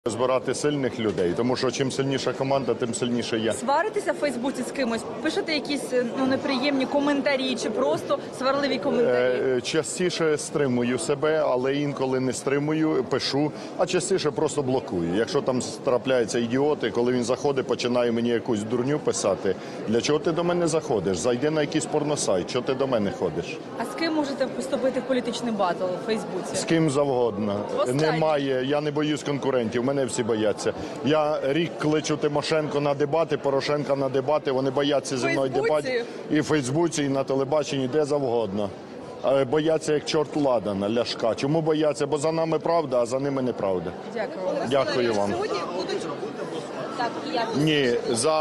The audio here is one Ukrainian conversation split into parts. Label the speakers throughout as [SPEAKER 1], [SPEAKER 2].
[SPEAKER 1] Збирати сильних людей, тому що чим сильніша команда, тим сильніше я.
[SPEAKER 2] Сваритеся в Фейсбуці з кимось? Пишете якісь неприємні коментарі чи просто сварливі коментарі?
[SPEAKER 1] Частіше стримую себе, але інколи не стримую, пишу, а частіше просто блокую. Якщо там трапляються ідіоти, коли він заходить, починає мені якусь дурню писати. Для чого ти до мене заходиш? Зайди на якийсь порносайт, чого ти до мене ходиш?
[SPEAKER 2] А з ким можете вступити в політичний батл у Фейсбуці?
[SPEAKER 1] З ким завгодно. Немає, я не боюсь конкурентів, мене всі бояться. Я рік кличу Тимошенко на дебати, Порошенка на дебати, вони бояться зі мною дебатів. І в Фейсбуці, і на телебаченні, де завгодно. Бояться як чорт Ладана, Ляшка. Чому бояться? Бо за нами правда, а за ними неправда.
[SPEAKER 2] Дякую.
[SPEAKER 1] Дякую вам.
[SPEAKER 2] Сьогодні будуть... Так, я...
[SPEAKER 1] Ні,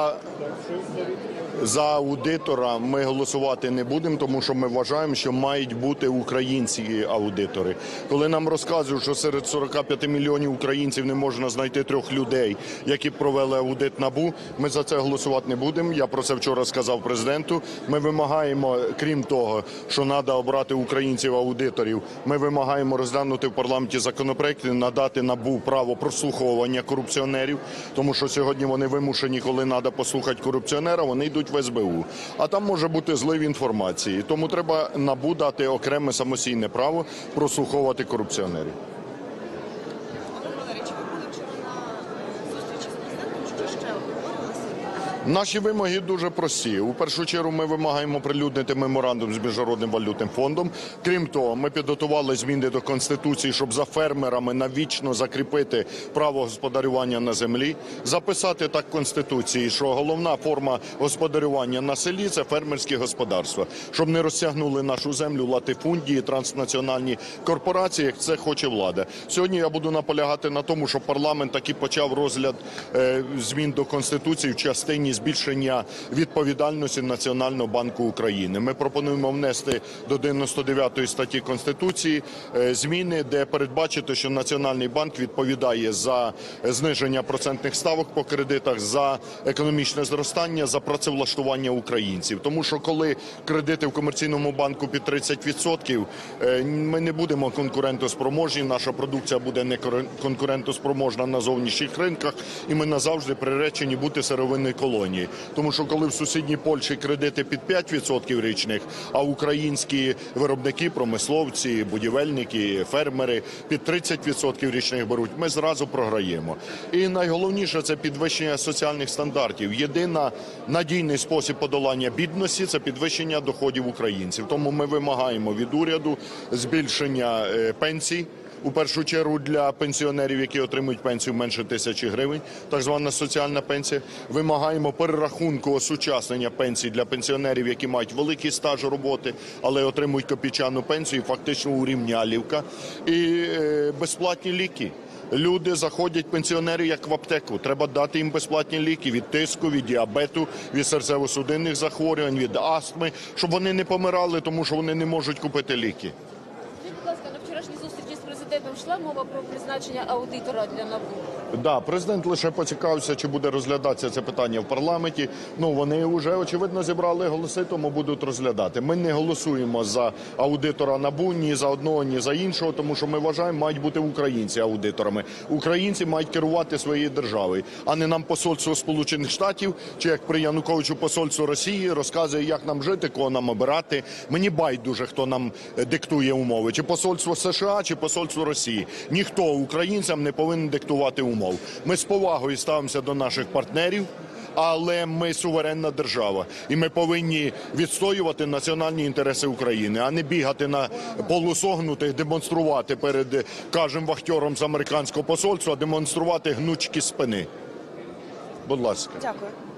[SPEAKER 1] за аудитора ми голосувати не будемо, тому що ми вважаємо, що мають бути українські аудитори. Коли нам розказують, що серед 45 мільйонів українців не можна знайти 3 людей, які провели аудит НАБУ, ми за це голосувати не будемо. Я про це вчора сказав президенту. Ми вимагаємо, крім того, що треба обрати українців-аудиторів, ми вимагаємо розглянути в парламенті законопроекти, надати НАБУ право прослуховування корупціонерів, тому що сьогодні вони вимушені, коли треба послухати корупціонера, вони йдуть в СБУ. А там може бути злив інформації. Тому треба НАБУ дати окреме самостійне право прослуховувати корупціонерів. Наші вимоги дуже прості. У першу чергу ми вимагаємо оприлюднити меморандум з Міжнародним валютним фондом. Крім того, ми підготували зміни до Конституції, щоб за фермерами навічно закріпити право господарювання на землі. Записати так в Конституції, що головна форма господарювання на селі – це фермерські господарства. Щоб не розтягнули нашу землю латифундії, транснаціональні корпорації, як це хоче влада. Сьогодні я буду наполягати на тому, щоб парламент таки почав розгляд змін до Конституції в частині збільшення відповідальності Національного банку України. Ми пропонуємо внести до 99 статті Конституції зміни, де передбачити, що Національний банк відповідає за зниження процентних ставок по кредитах, за економічне зростання, за працевлаштування українців. Тому що коли кредити в комерційному банку під 30%, ми не будемо конкурентоспроможні, наша продукція буде не конкурентоспроможна на зовнішніх ринках, і ми назавжди приречені бути сировинною колонією. Тому що коли в сусідній Польщі кредити під 5% річних, а українські виробники, промисловці, будівельники, фермери під 30% річних беруть, ми зразу програємо. І найголовніше – це підвищення соціальних стандартів. Єдиний надійний спосіб подолання бідності – це підвищення доходів українців. Тому ми вимагаємо від уряду збільшення пенсій, у першу чергу для пенсіонерів, які отримують пенсію менше 1000 гривень, так звана соціальна пенсія. Вимагаємо перерахунку осучаснення пенсій для пенсіонерів, які мають великий стаж роботи, але отримують копійчану пенсію, фактично урівнялівка. І безплатні ліки. Люди заходять, пенсіонери, як в аптеку. Треба дати їм безплатні ліки від тиску, від діабету, від серцево-судинних захворювань, від астми, щоб вони не помирали, тому що вони не можуть купити ліки.
[SPEAKER 3] Президентом йшла мова про призначення аудитора для НАБУ?
[SPEAKER 1] Да, президент лише поцікавився, чи буде розглядатися це питання в парламенті. Вони вже, очевидно, зібрали голоси, тому будуть розглядати. Ми не голосуємо за аудитора НАБУ ні за одного, ні за іншого, тому що ми вважаємо, мають бути українці аудиторами. Українці мають керувати своєю державою, а не нам посольство Сполучених Штатів, чи як при Януковичу посольство Росії розказує, як нам жити, кого нам обирати. Мені байдуже, хто нам диктує умови, чи посольство США, чи посольство Росії. Ніхто українцям не повинен диктувати умови. Ми з повагою ставимося до наших партнерів, але ми суверенна держава. І ми повинні відстоювати національні інтереси України, а не бігати на полусогнутих, демонструвати перед кожним вахтером з американського посольства, демонструвати гнучкі спини. Будь ласка.
[SPEAKER 2] Дякую.